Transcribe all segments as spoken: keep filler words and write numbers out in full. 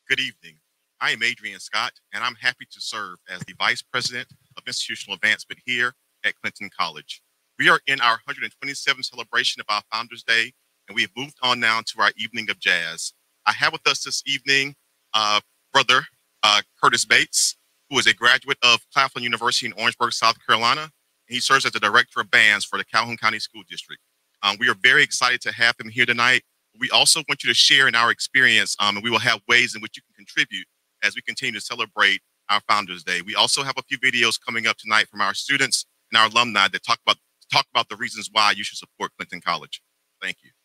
Good evening. I am Adrian Scott, and I'm happy to serve as the Vice President of Institutional Advancement here at Clinton College. We are in our one hundred twenty-seventh celebration of our Founders Day, and we have moved on now to our evening of jazz. I have with us this evening uh, brother uh, Curtis Bates, who is a graduate of Claflin University in Orangeburg, South Carolina, and he serves as the Director of Bands for the Calhoun County School District. Um, we are very excited to have him here tonight. We also want you to share in our experience, um, and we will have ways in which you can contribute as we continue to celebrate our Founders Day. We also have a few videos coming up tonight from our students and our alumni that talk about talk about the reasons why you should support Clinton College. Thank you.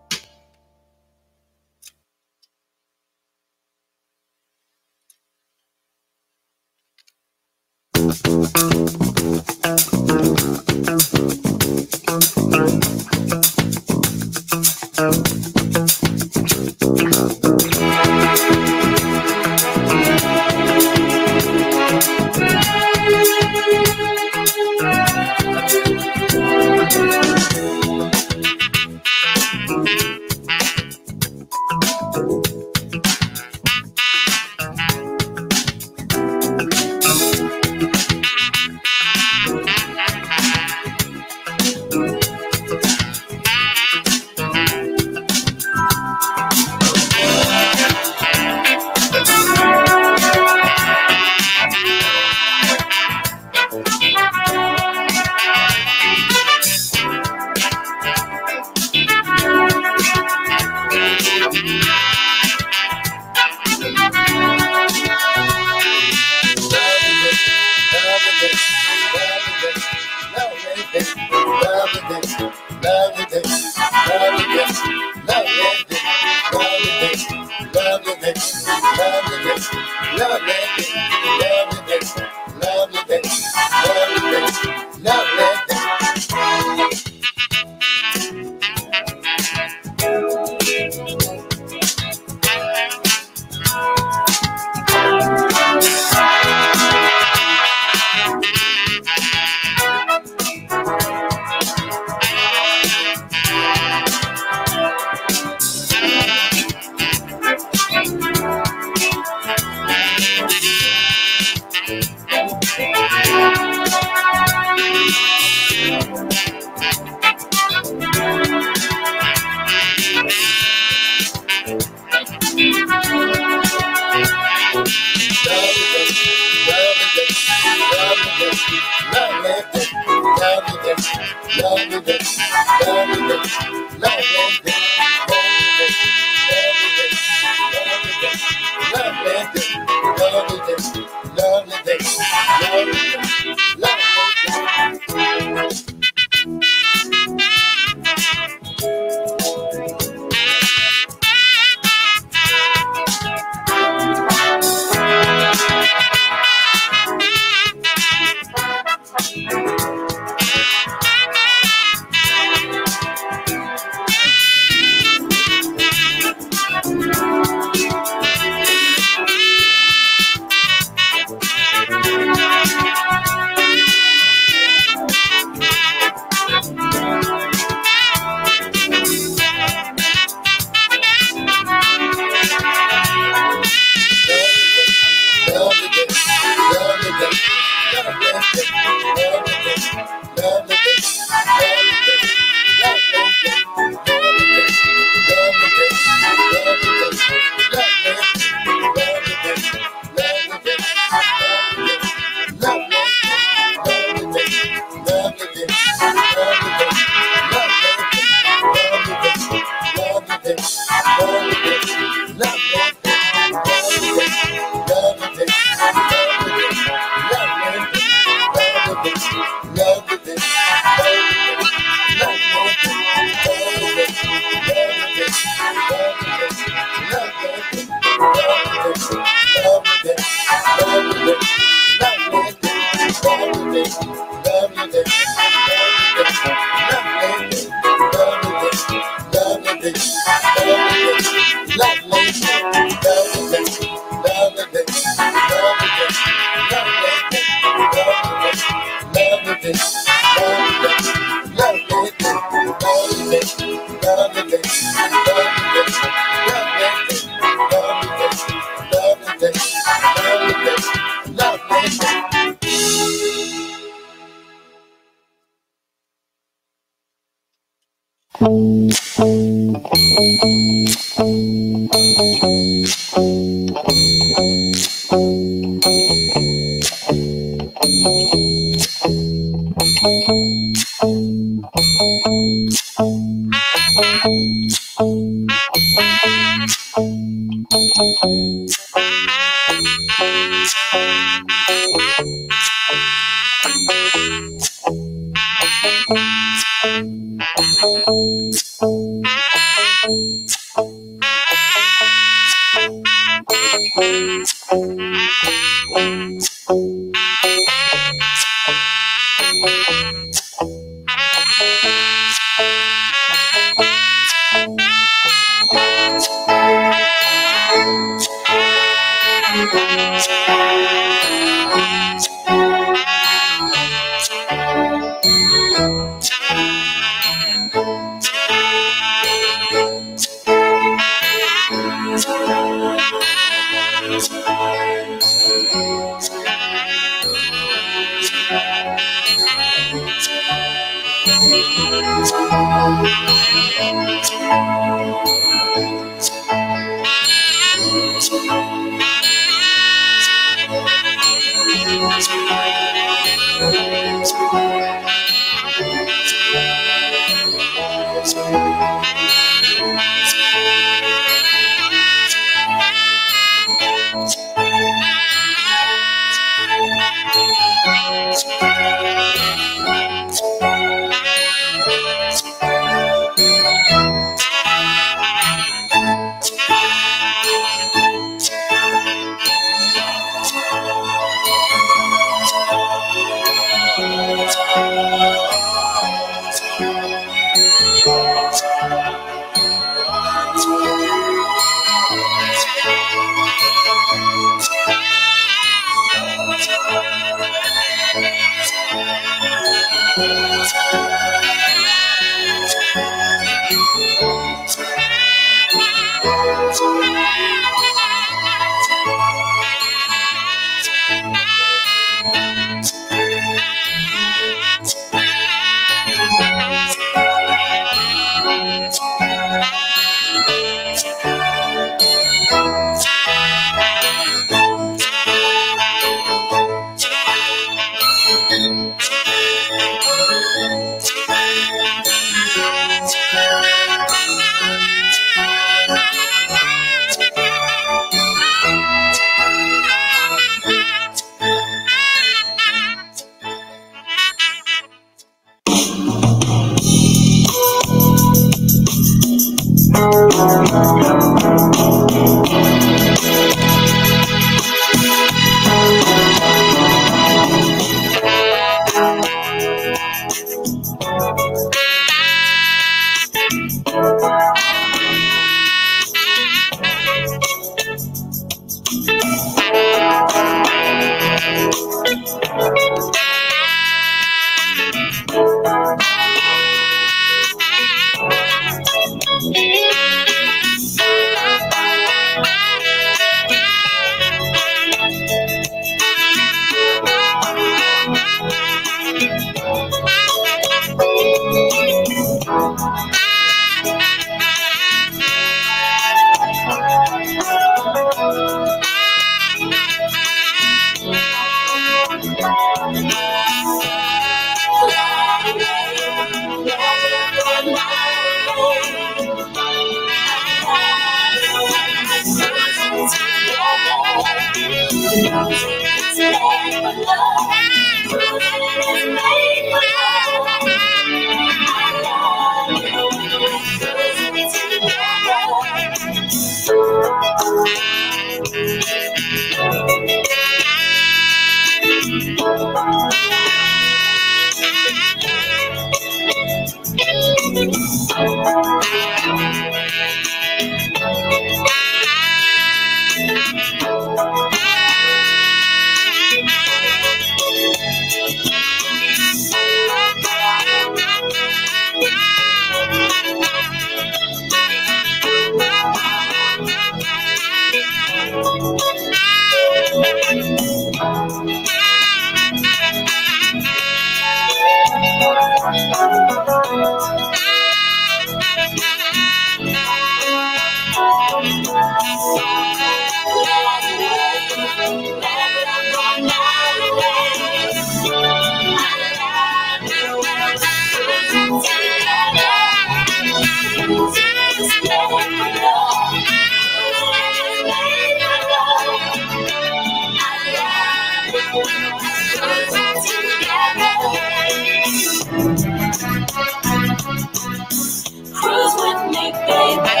Cruise with me, baby.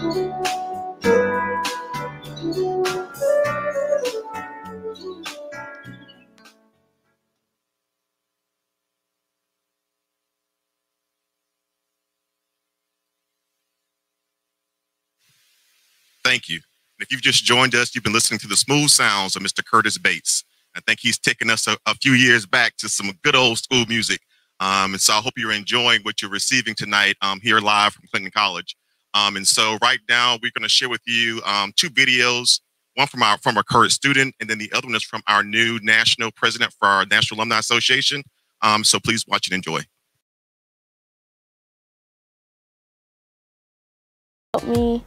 Thank you. If you've just joined us, you've been listening to the smooth sounds of Mister Curtis Bates. I think he's taken us a, a few years back to some good old school music. Um, and so I hope you're enjoying what you're receiving tonight um, here live from Clinton College. Um, and so right now we're going to share with you um, two videos, one from our from our current student, and then the other one is from our new national president for our National Alumni Association. Um, so please watch and enjoy. Help me.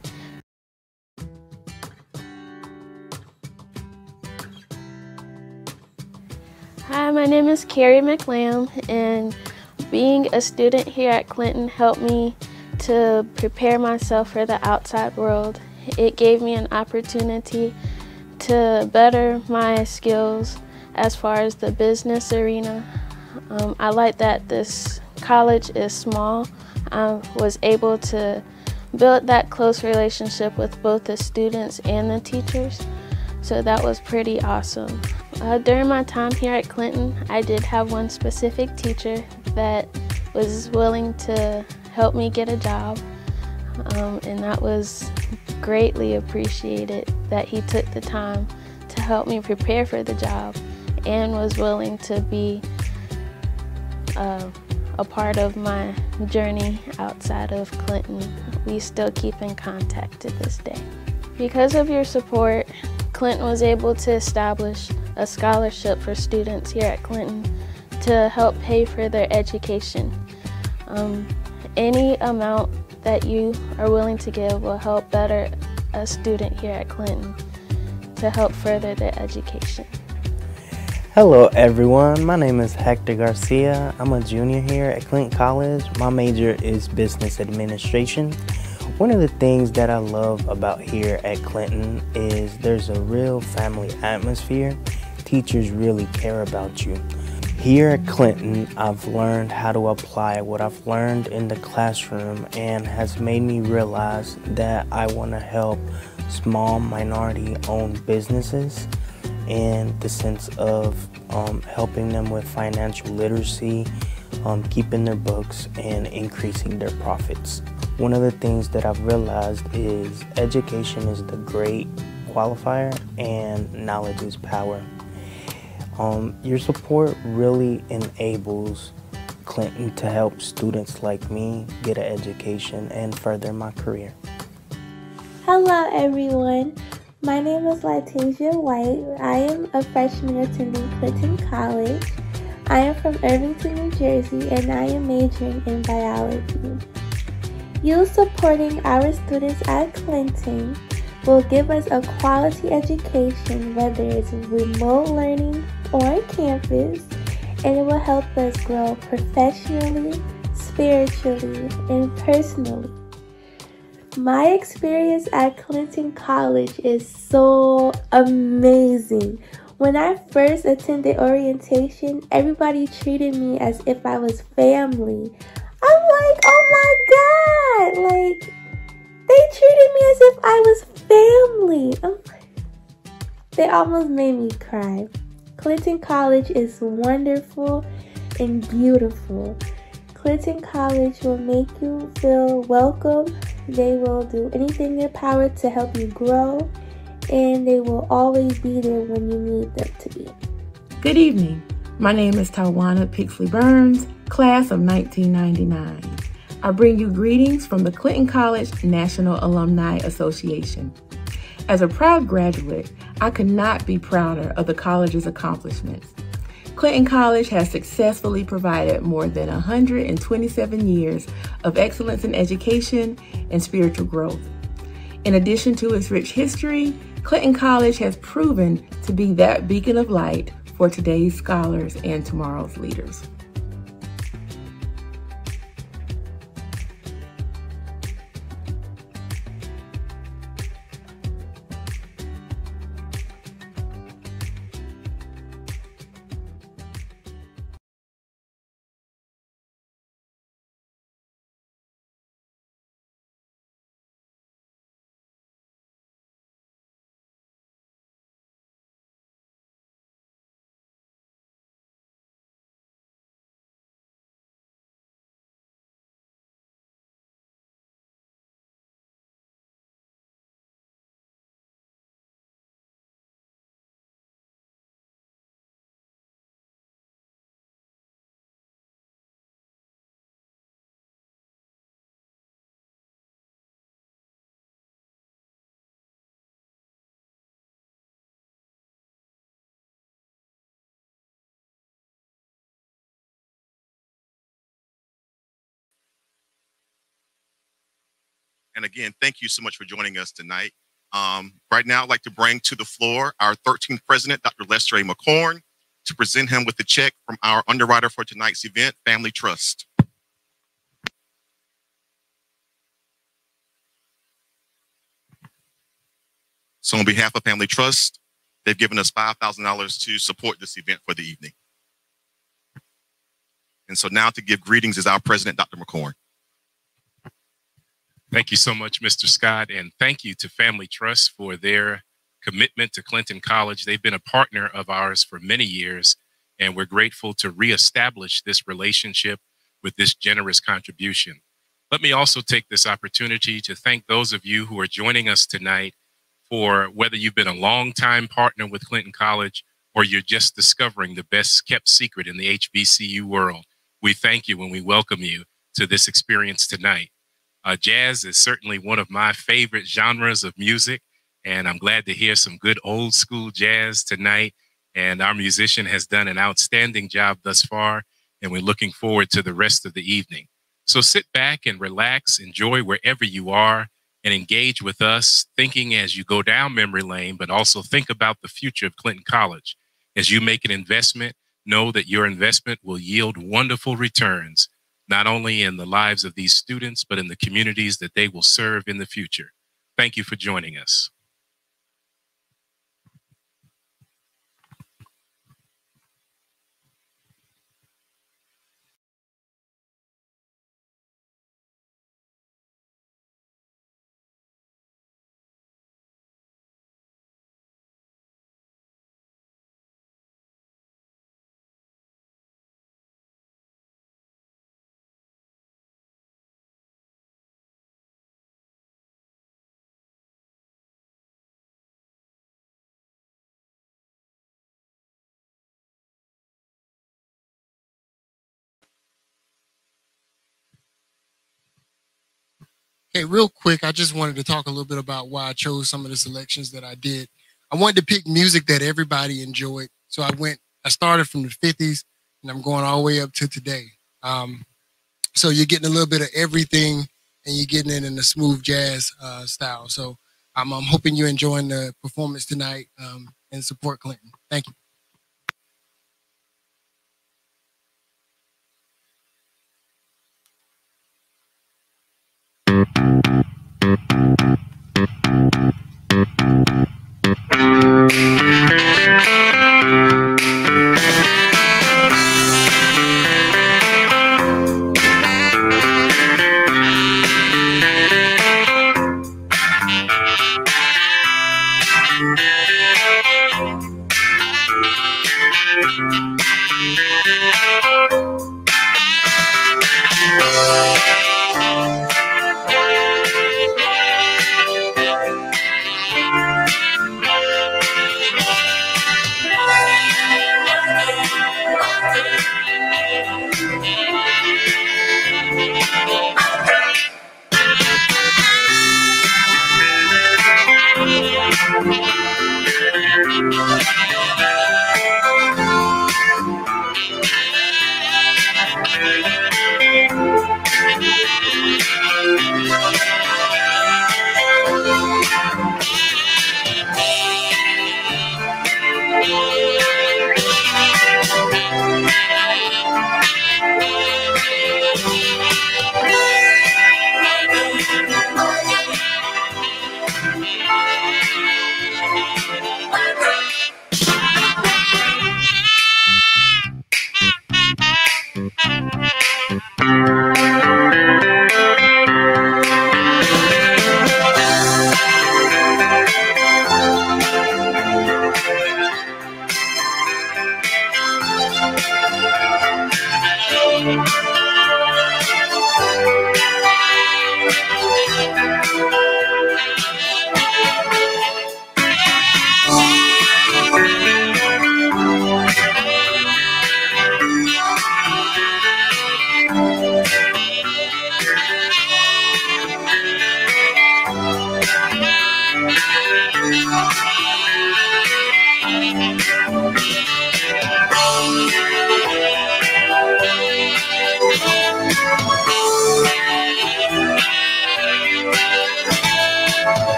Hi, my name is Carrie McLam, and being a student here at Clinton helped me to prepare myself for the outside world. It gave me an opportunity to better my skills as far as the business arena. Um, I like that this college is small. I was able to build that close relationship with both the students and the teachers, so that was pretty awesome. Uh, during my time here at Clinton, I did have one specific teacher that was willing to help me get a job, um, and that was greatly appreciated that he took the time to help me prepare for the job and was willing to be uh, a part of my journey outside of Clinton. We still keep in contact to this day. Because of your support, Clinton was able to establish a scholarship for students here at Clinton to help pay for their education. Um, any amount that you are willing to give will help better a student here at Clinton to help further their education. Hello everyone, my name is Hector Garcia. I'm a junior here at Clinton College. My major is business administration. One of the things that I love about here at Clinton is there's a real family atmosphere. Teachers really care about you. Here at Clinton, I've learned how to apply what I've learned in the classroom and has made me realize that I want to help small minority-owned businesses in the sense of um, helping them with financial literacy, um, keeping their books, and increasing their profits. One of the things that I've realized is education is the great qualifier and knowledge is power. Um, your support really enables Clinton to help students like me get an education and further my career. Hello everyone, my name is Latasia White. I am a freshman attending Clinton College. I am from Irvington, New Jersey, and I am majoring in biology. You supporting our students at Clinton will give us a quality education, whether it's remote learning or campus, and it will help us grow professionally, spiritually, and personally. My experience at Clinton College is so amazing. When I first attended orientation, everybody treated me as if I was family. I'm like, oh my God, like, they treated me as if I was family. I'm like, they almost made me cry. Clinton College is wonderful and beautiful. Clinton College will make you feel welcome. They will do anything in their power to help you grow, and they will always be there when you need them to be. Good evening. My name is Tawana Pixley Burns, class of nineteen ninety-nine. I bring you greetings from the Clinton College National Alumni Association. As a proud graduate, I could not be prouder of the college's accomplishments. Clinton College has successfully provided more than one hundred twenty-seven years of excellence in education and spiritual growth. In addition to its rich history, Clinton College has proven to be that beacon of light for today's scholars and tomorrow's leaders. And again, thank you so much for joining us tonight. Um, right now, I'd like to bring to the floor our thirteenth president, Doctor Lester A. McCorn, to present him with the check from our underwriter for tonight's event, Family Trust. So on behalf of Family Trust, they've given us five thousand dollars to support this event for the evening. And so now to give greetings is our president, Doctor McCorn. Thank you so much, Mister Scott, and thank you to Family Trust for their commitment to Clinton College. They've been a partner of ours for many years, and we're grateful to reestablish this relationship with this generous contribution. Let me also take this opportunity to thank those of you who are joining us tonight, for whether you've been a longtime partner with Clinton College or you're just discovering the best kept secret in the H B C U world. We thank you and we welcome you to this experience tonight. Uh, jazz is certainly one of my favorite genres of music, and I'm glad to hear some good old school jazz tonight. And our musician has done an outstanding job thus far, and we're looking forward to the rest of the evening. So sit back and relax, enjoy wherever you are, and engage with us, thinking as you go down memory lane, but also think about the future of Clinton College. As you make an investment, know that your investment will yield wonderful returns, not only in the lives of these students, but in the communities that they will serve in the future. Thank you for joining us. Hey, real quick, I just wanted to talk a little bit about why I chose some of the selections that I did. I wanted to pick music that everybody enjoyed. So I went, I started from the fifties and I'm going all the way up to today. Um, so you're getting a little bit of everything and you're getting it in a smooth jazz uh, style. So I'm, I'm hoping you're enjoying the performance tonight um, and support Clinton. Thank you.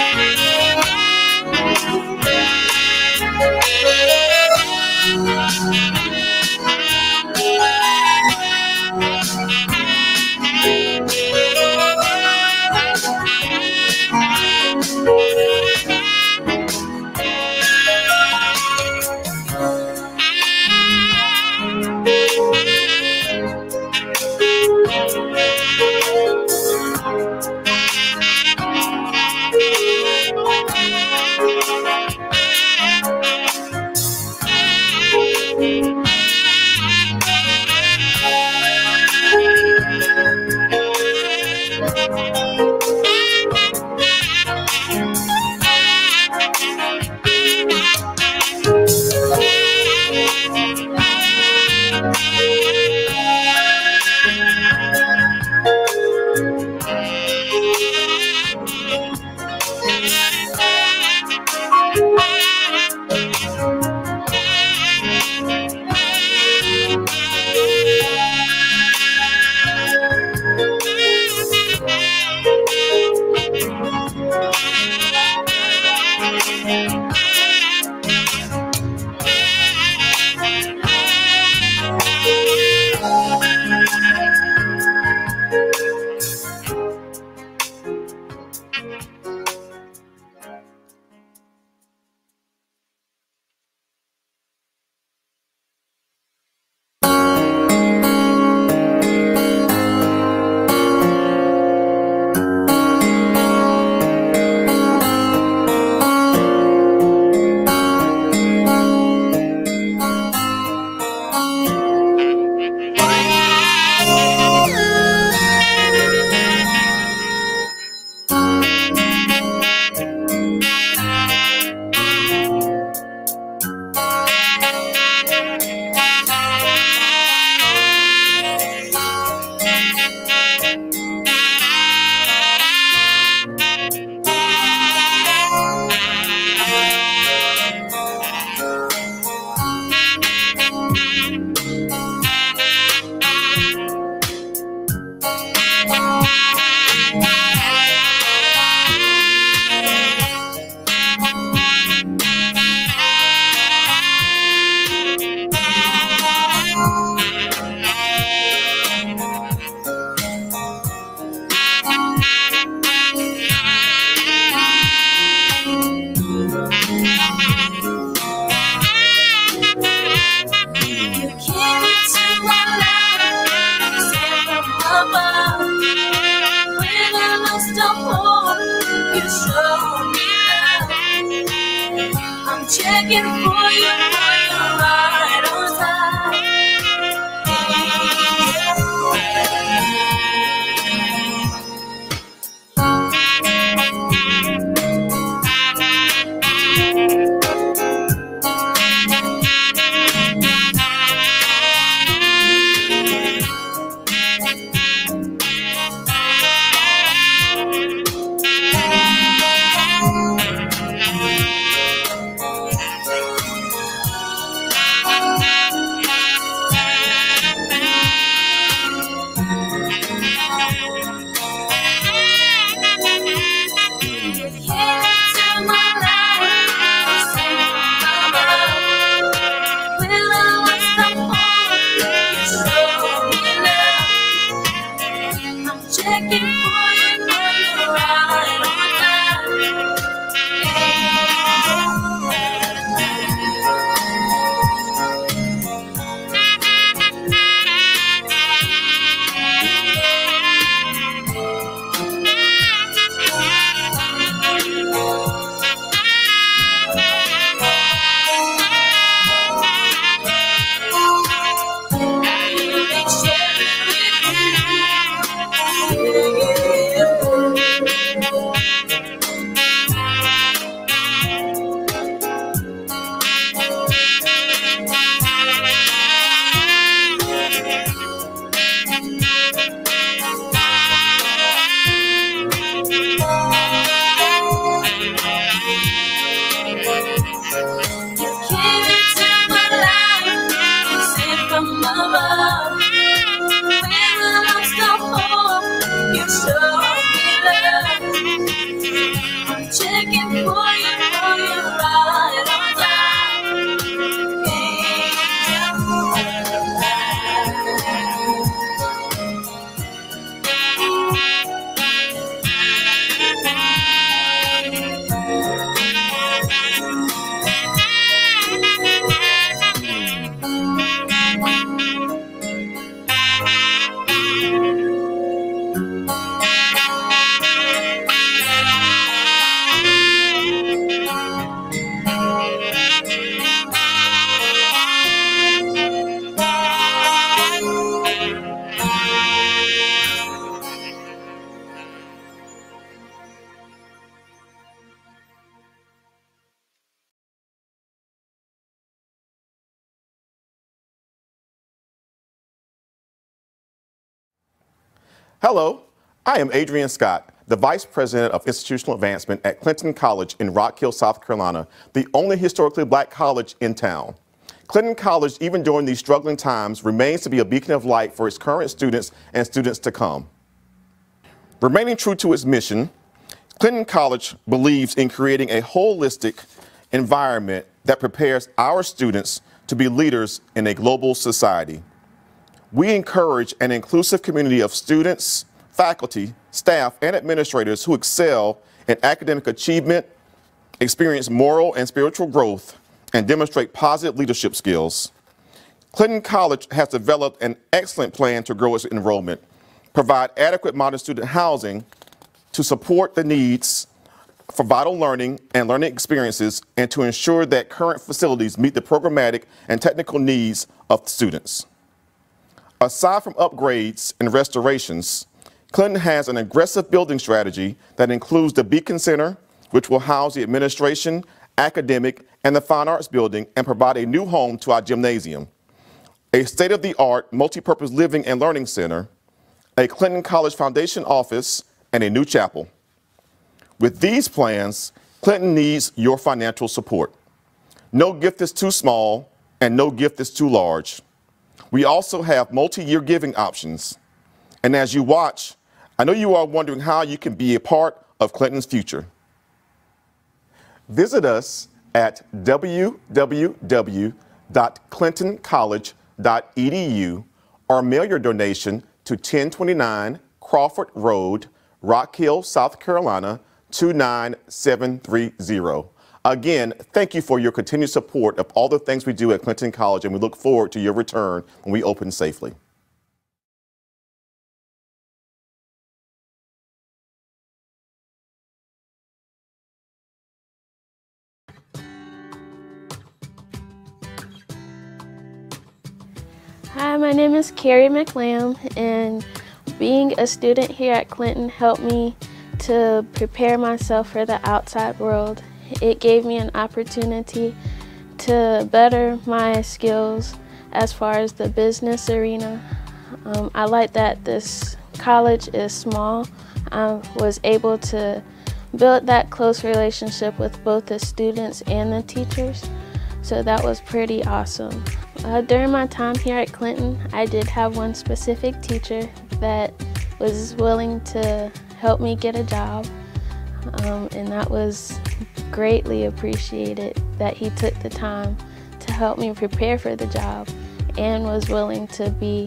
Checking for you, for you right on time. can pull you, pull you right on time. Hello, I am Adrian Scott, the Vice President of Institutional Advancement at Clinton College in Rock Hill, South Carolina, the only historically black college in town. Clinton College, even during these struggling times, remains to be a beacon of light for its current students and students to come. Remaining true to its mission, Clinton College believes in creating a holistic environment that prepares our students to be leaders in a global society. We encourage an inclusive community of students, faculty, staff, and administrators who excel in academic achievement, experience moral and spiritual growth, and demonstrate positive leadership skills. Clinton College has developed an excellent plan to grow its enrollment, provide adequate modern student housing to support the needs for vital learning and learning experiences, and to ensure that current facilities meet the programmatic and technical needs of students. Aside from upgrades and restorations, Clinton has an aggressive building strategy that includes the Beacon Center, which will house the administration, academic, and the fine arts building and provide a new home to our gymnasium, a state-of-the-art multi-purpose living and learning center, a Clinton College Foundation office, and a new chapel. With these plans, Clinton needs your financial support. No gift is too small, and no gift is too large. We also have multi-year giving options. And as you watch, I know you are wondering how you can be a part of Clinton's future. Visit us at w w w dot clinton college dot e d u or mail your donation to ten twenty-nine Crawford Road, Rock Hill, South Carolina, two nine seven three zero. Again, thank you for your continued support of all the things we do at Clinton College, and we look forward to your return when we open safely. Hi, my name is Carrie McLam, and being a student here at Clinton helped me to prepare myself for the outside world. It gave me an opportunity to better my skills as far as the business arena. Um, I like that this college is small. I was able to build that close relationship with both the students and the teachers, so that was pretty awesome. Uh, during my time here at Clinton, I did have one specific teacher that was willing to help me get a job, um, and that was greatly appreciated that he took the time to help me prepare for the job and was willing to be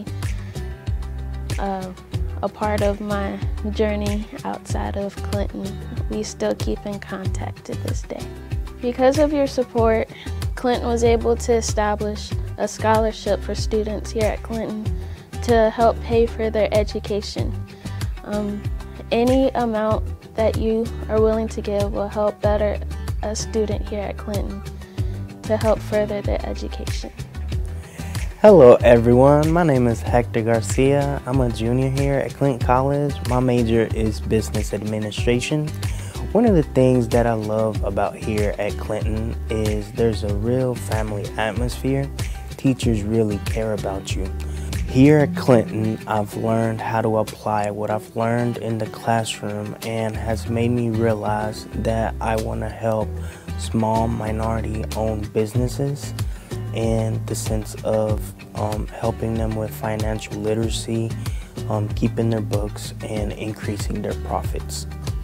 uh, a part of my journey outside of Clinton. We still keep in contact to this day. Because of your support, Clinton was able to establish a scholarship for students here at Clinton to help pay for their education. Um, any amount that you are willing to give will help better a student here at Clinton to help further their education. Hello everyone, my name is Hector Garcia. I'm a junior here at Clinton College. My major is business administration. One of the things that I love about here at Clinton is there's a real family atmosphere. Teachers really care about you. Here at Clinton, I've learned how to apply what I've learned in the classroom, and has made me realize that I want to help small minority-owned businesses in the sense of um, helping them with financial literacy, um, keeping their books, and increasing their profits.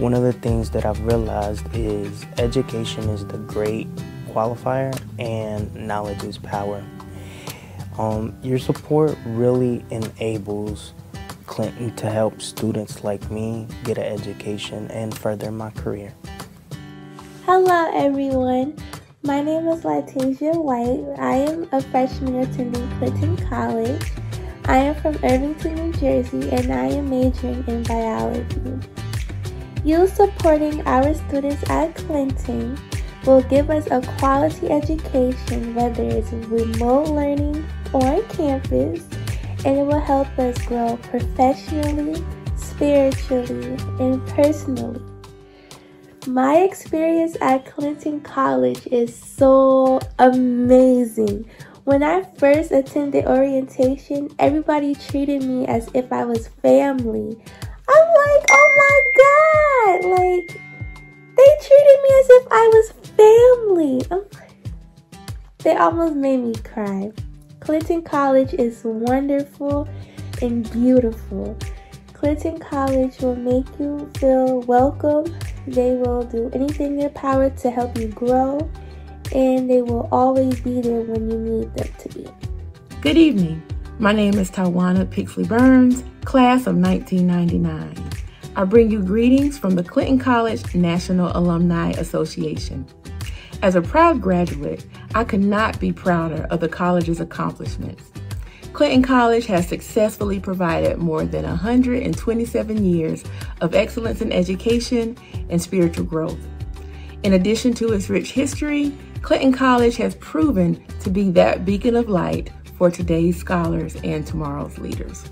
One of the things that I've realized is education is the great qualifier and knowledge is power. Um, your support really enables Clinton to help students like me get an education and further my career. Hello everyone, my name is Latasia White. I am a freshman attending Clinton College. I am from Irvington, New Jersey, and I am majoring in biology. You supporting our students at Clinton will give us a quality education, whether it's remote learning or on campus, and it will help us grow professionally, spiritually, and personally. My experience at Clinton College is so amazing. When I first attended orientation, everybody treated me as if I was family. I'm like, oh my God, like, they treated me as if I was family. I'm like, they almost made me cry. Clinton College is wonderful and beautiful. Clinton College will make you feel welcome. They will do anything in their power to help you grow, and they will always be there when you need them to be. Good evening. My name is Tawana Pixley Burns, class of nineteen ninety-nine. I bring you greetings from the Clinton College National Alumni Association. As a proud graduate, I could not be prouder of the college's accomplishments. Clinton College has successfully provided more than one hundred twenty-seven years of excellence in education and spiritual growth. In addition to its rich history, Clinton College has proven to be that beacon of light for today's scholars and tomorrow's leaders.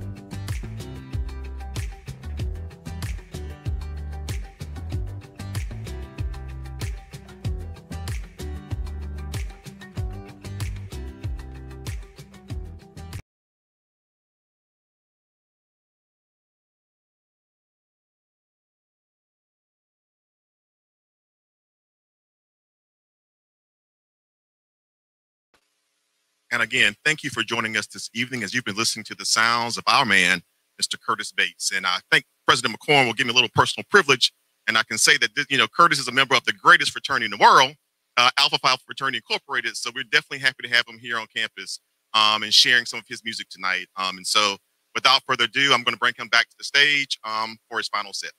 And again, thank you for joining us this evening as you've been listening to the sounds of our man, Mister Curtis Bates. And I think President McCorn will give me a little personal privilege. And I can say that, you know, Curtis is a member of the greatest fraternity in the world, uh, Alpha Phi Fraternity Incorporated. So we're definitely happy to have him here on campus um, and sharing some of his music tonight. Um, and so without further ado, I'm going to bring him back to the stage um, for his final set.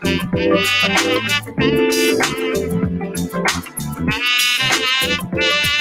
Thank you.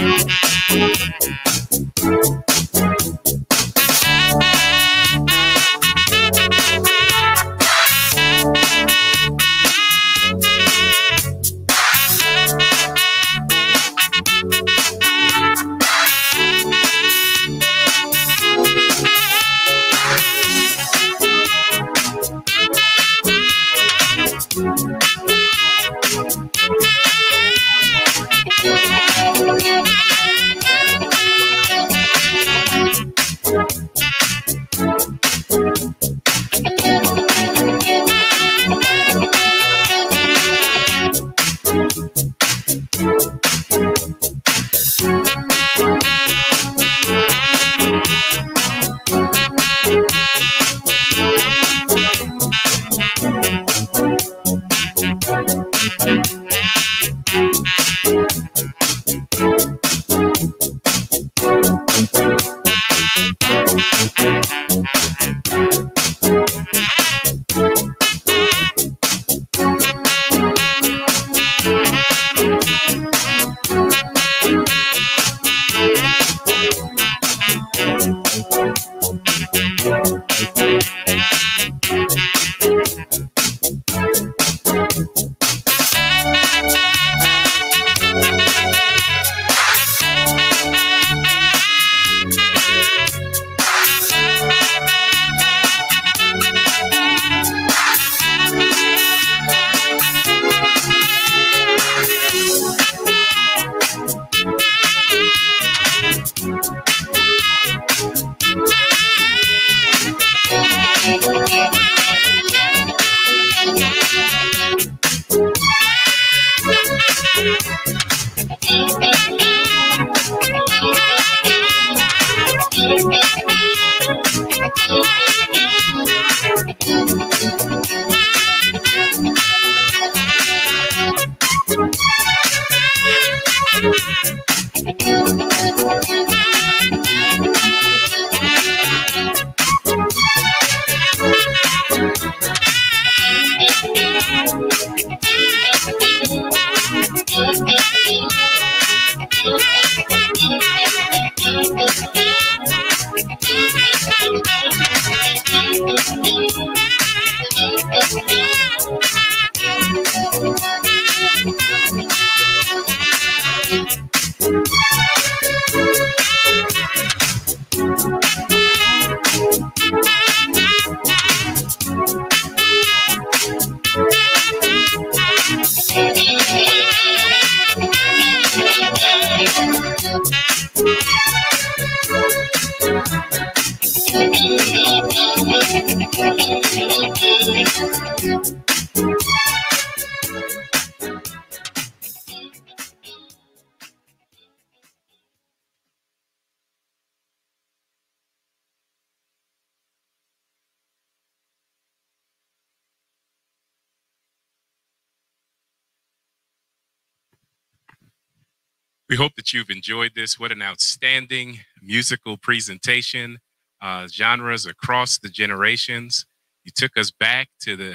We hope that you've enjoyed this. What an outstanding musical presentation, uh, genres across the generations. You took us back to the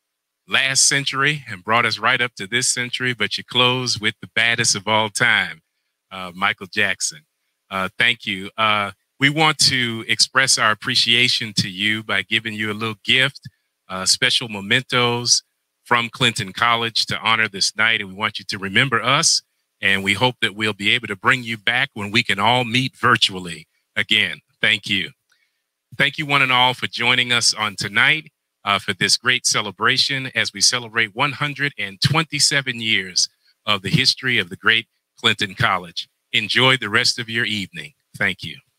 last century and brought us right up to this century, but you closed with the baddest of all time, uh, Michael Jackson. Uh, thank you. Uh, we want to express our appreciation to you by giving you a little gift, uh, special mementos from Clinton College to honor this night. And we want you to remember us. And we hope that we'll be able to bring you back when we can all meet virtually again. Thank you. Thank you one and all for joining us on tonight uh, for this great celebration as we celebrate one hundred twenty-seven years of the history of the great Clinton College. Enjoy the rest of your evening. Thank you.